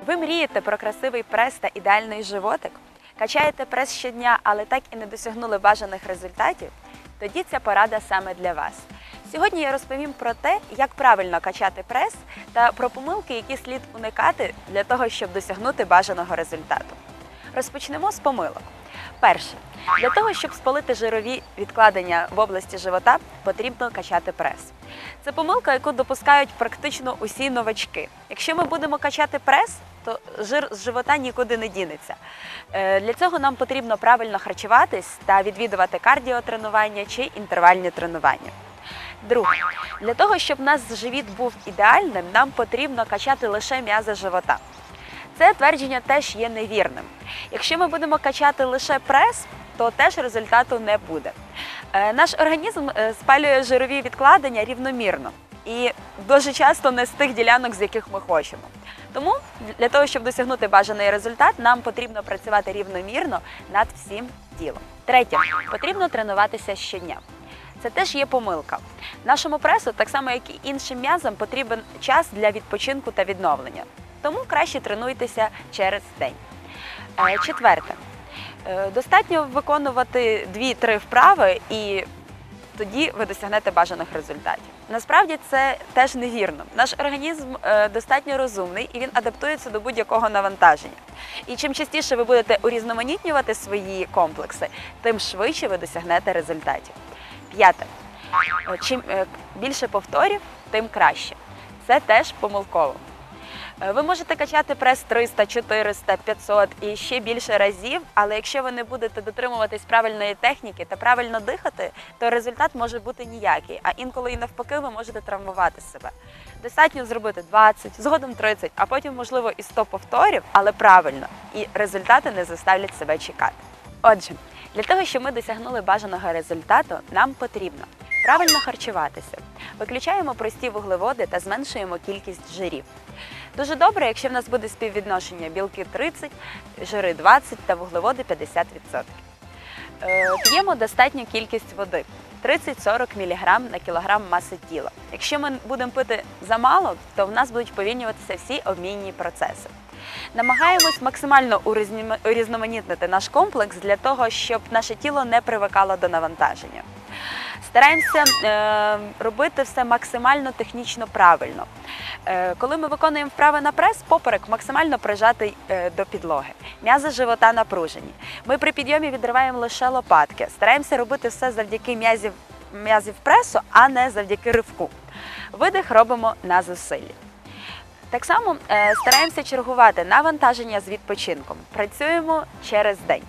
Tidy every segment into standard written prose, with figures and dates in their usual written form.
Ви мрієте про красивий прес та ідеальний животик? Качаєте прес щодня, але так і не досягнули бажаних результатів? Тоді ця порада саме для вас. Сьогодні я розповім про те, як правильно качати прес та про помилки, які слід уникати для того, щоб досягнути бажаного результату. Розпочнемо з помилок. Перше. Для того, щоб спалити жирові відкладення в області живота, потрібно качати прес. Це помилка, яку допускають практично усі новачки. Якщо ми будемо качати прес, то жир з живота нікуди не дінеться. Для цього нам потрібно правильно харчуватись та відвідувати кардіотренування чи інтервальні тренування. Друге. Для того, щоб у нас живіт був ідеальним, нам потрібно качати лише м'язи живота. Це твердження теж є невірним. Якщо ми будемо качати лише прес, то теж результату не буде. Наш організм спалює жирові відкладення рівномірно і дуже часто не з тих ділянок, з яких ми хочемо. Тому для того, щоб досягнути бажаний результат, нам потрібно працювати рівномірно над всім тілом. Третє. Потрібно тренуватися щодня. Це теж є помилка. Нашому пресу, так само як і іншим м'язам, потрібен час для відпочинку та відновлення. Тому краще тренуйтеся через день. Четверте. Достатньо виконувати 2-3 вправи і тоді ви досягнете бажаних результатів. Насправді це теж невірно. Наш організм достатньо розумний і він адаптується до будь-якого навантаження. І чим частіше ви будете урізноманітнювати свої комплекси, тим швидше ви досягнете результатів. П'яте. Чим більше повторів, тим краще. Це теж помилково. Ви можете качати прес 300, 400, 500 і ще більше разів, але якщо ви не будете дотримуватись правильної техніки та правильно дихати, то результат може бути ніякий, а інколи і навпаки ви можете травмувати себе. Достатньо зробити 20, згодом 30, а потім, можливо, і 100 повторів, але правильно, і результати не заставлять себе чекати. Отже, для того, щоб ми досягнули бажаного результату, нам потрібно правильно харчуватися, виключаємо прості вуглеводи та зменшуємо кількість жирів. Дуже добре, якщо в нас буде співвідношення білки 30, жири 20 та вуглеводи 50%. П'ємо достатню кількість води – 30-40 мг на кілограм маси тіла. Якщо ми будемо пити замало, то в нас будуть повільнюватися всі обмінні процеси. Намагаємось максимально урізноманітнити наш комплекс для того, щоб наше тіло не привикало до навантаження. Стараємося робити все максимально технічно правильно. Коли ми виконуємо вправи на прес, поперек максимально прижатий до підлоги. М'язи живота напружені. Ми при підйомі відриваємо лише лопатки. Стараємося робити все завдяки м'язів пресу, а не завдяки ривку. Видих робимо на зусиллі. Так само стараємося чергувати навантаження з відпочинком. Працюємо через день.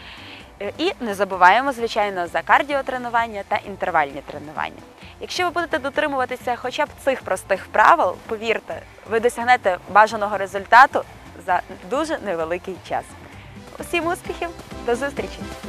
І не забуваємо, звичайно, за кардіотренування та інтервальні тренування. Якщо ви будете дотримуватися хоча б цих простих правил, повірте, ви досягнете бажаного результату за дуже невеликий час. Усім успіхів, до зустрічі!